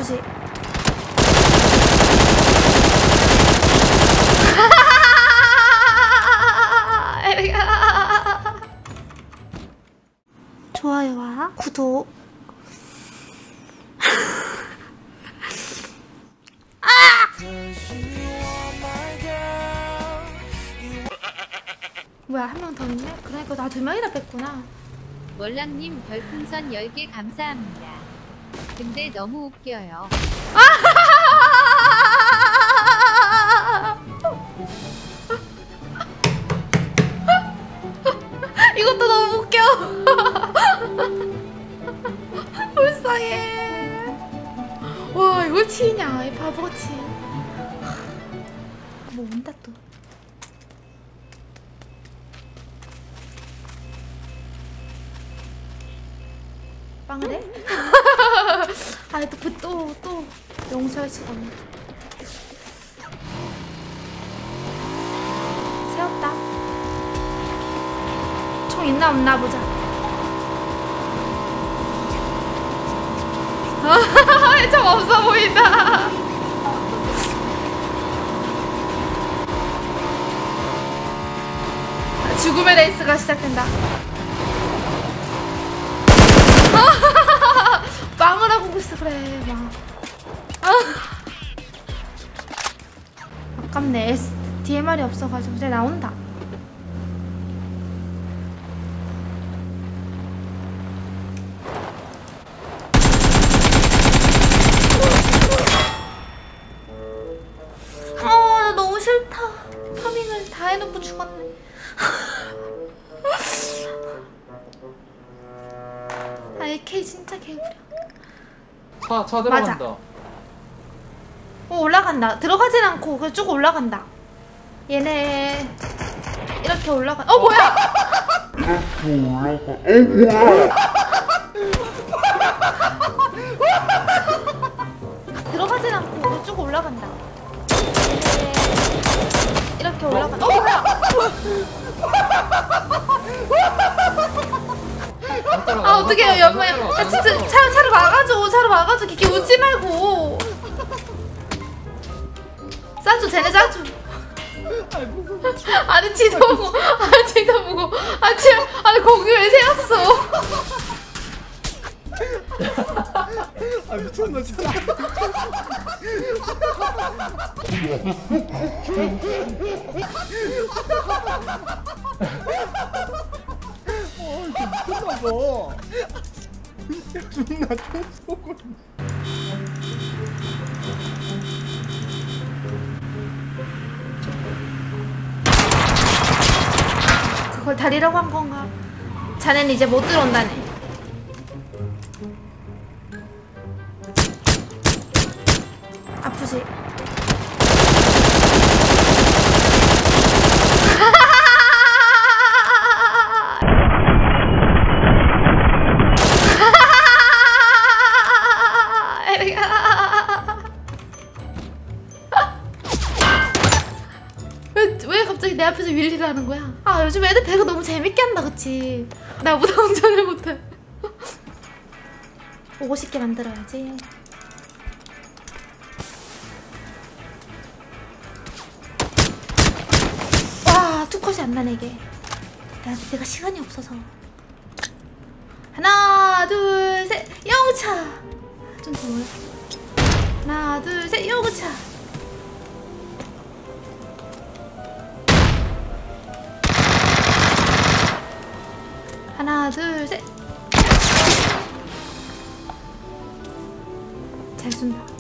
아프지? 좋아요와 구독. 뭐야, 한 명 더 있네? 그러니까 나 2명이나 뺐구나. 월랑님 별풍선 10개 감사합니다. 근데 너무 웃겨요. 이것도 너무 웃겨. 불쌍해. 와, 이걸 치냐, 이 바보같이. 뭐 온다 또. 빵을 해? 아, 또 용서할 수가 없네. 세웠다. 총 있나 없나 보자. 좀 없어 보인다. 죽음의 레이스가 시작된다. 빵을 하고 있어. 그래 막. 아깝네. DMR이 없어가지고 이제 나온다. 나 너무 싫다. 파밍을 다 해놓고 죽었네. AK 진짜 개구려. 차 들어간다. 맞아. 올라간다. 들어가진 않고 그냥 쭉 올라간다. 얘네 이렇게 올라가. 뭐야? 들어가진 않고 그냥 쭉 올라간다. 얘네 이렇게 올라가. 뭐야? 어떡해요, 연마야. 진짜 차를 막아줘. 차를 막아줘. 이렇게 웃지 말고. 싸줘, 쟤네 싸줘. 아니, 지도 보고. 아니, 거기 왜 세웠어? 미쳤나, 진짜. 미쳤나봐. 존나 촉속을. 그걸 다리라고 한 건가? 자네는 이제 못 들어온다네. 아프지? 왜 갑자기 내 앞에서 윌리를 하는 거야? 요즘 애들 배그 너무 재밌게 한다, 그치? 나보다 운전을 못해. 오고 싶게 만들어야지. 와, 투컷이 안 나네, 이게. 내가 시간이 없어서. 하나, 둘, 셋, 영차! 좀 더 올려. 하나, 둘, 셋, 영차! 하나, 둘, 셋. 잘 쏜다.